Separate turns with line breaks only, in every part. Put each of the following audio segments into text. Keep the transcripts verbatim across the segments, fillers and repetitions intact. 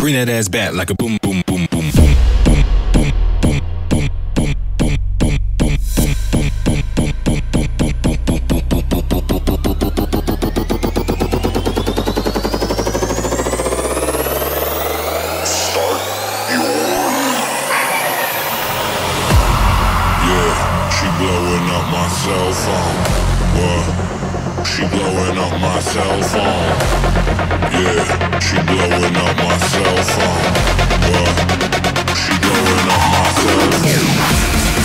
Bring that ass back like a boom, boom, boom, boom, boom, boom, boom, boom, boom, boom, boom, boom, boom,
cell phone. What? She blowing up my cell phone. Yeah, she blowing up my cell phone. What? She blowing up my cell phone.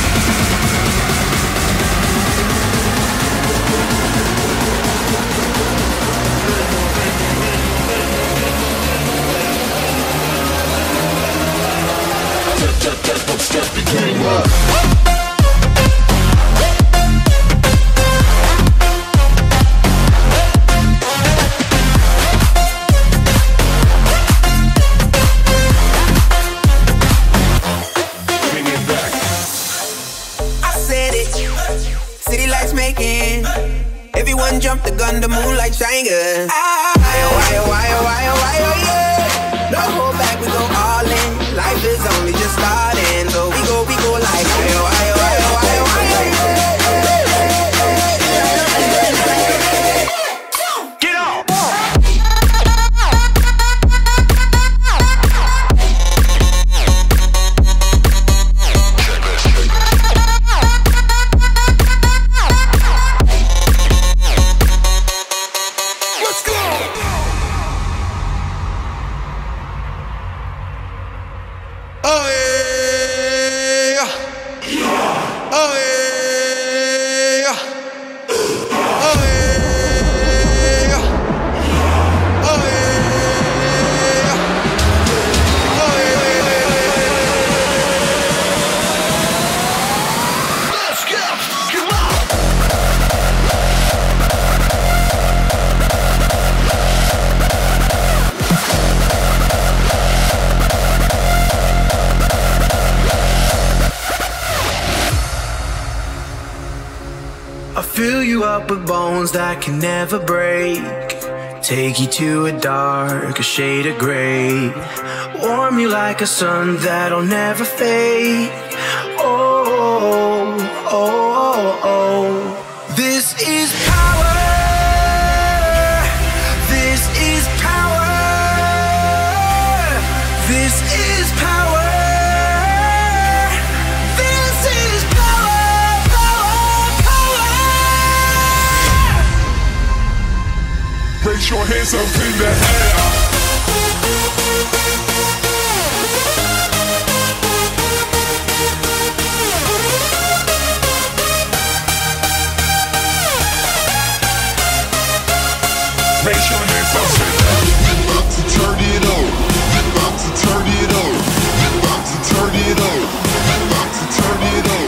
Step the game up.
Everyone jump the gun, the moonlight shine good. Ah, why, why, why, why, why, oh yeah. No hold back, we go all in. Life is only just starting, so we go, we go like why, why, why, why, why, yeah. Get on.
With bones that can never break, take you to a darker shade of gray, warm you like a sun that'll never fade. Oh, oh, oh, oh. This is power. This is power. This is power.
Raise your hands up in the air. Raise your hands up in the air. We about to turn it on. We about to turn it on. We about to turn it on. We about to turn it on.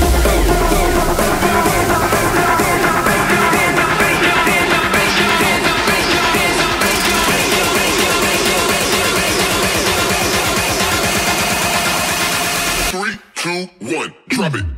Two, one, drop it.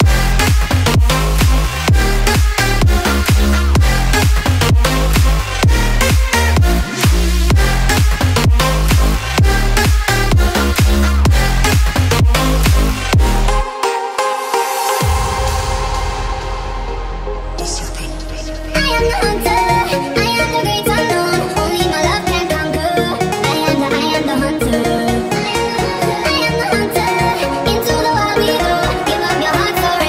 The Serpent. I am the hunter. I am the great unknown. Only my love can conquer. I am the, I am the hunter. I am the hunter. Into the wild we go. Give up your heart for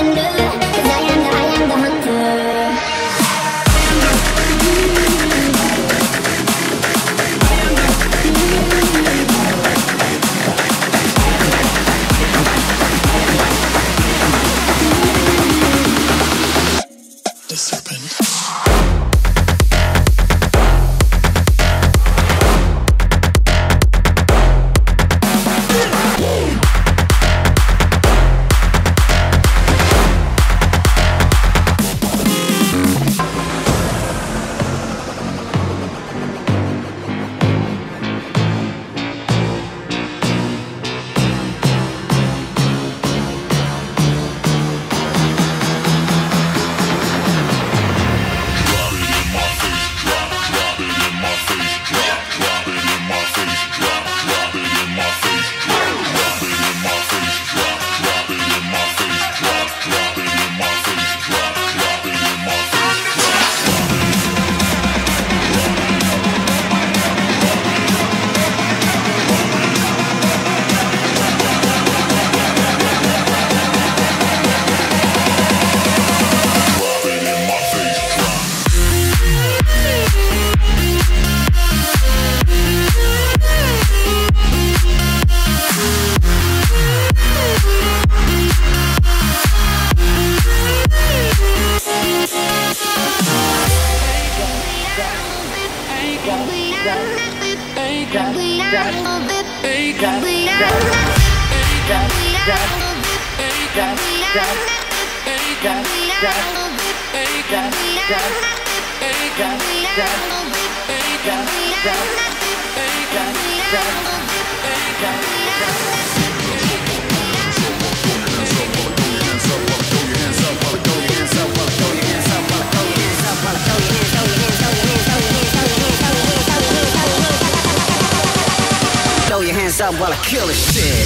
Throw your hands up while I kill this shit.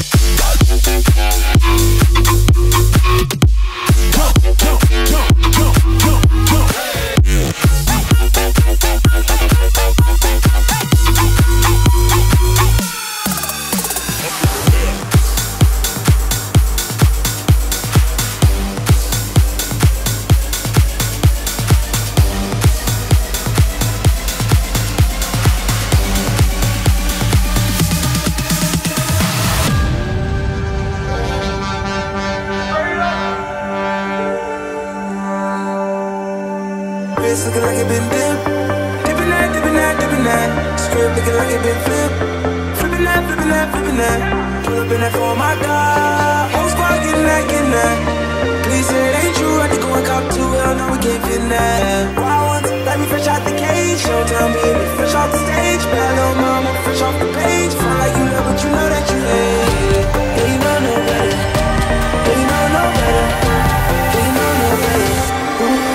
Looking like it been dipped, dipping that, dipping that, dipping that. Script looking like it been flipped, flipping that, flipping that, flipping that. Pull up in that for my God, whole squad getting that, getting that. Please say it ain't true, I had to go and cop to it, I know we can't fit in that. Wild ones, let me fresh out the cage, don't tell me me fresh off the stage. Bad little mama, fresh off the page. Feel like you love, but you know that you hate. Yeah, you know no better, yeah, you know no better, yeah, you know no better. Ooh.